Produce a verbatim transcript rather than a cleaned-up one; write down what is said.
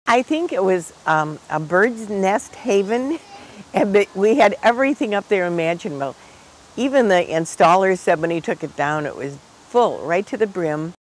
I think it was um, a bird's nest haven, and we had everything up there imaginable. Even the installer said when he took it down, it was full right to the brim.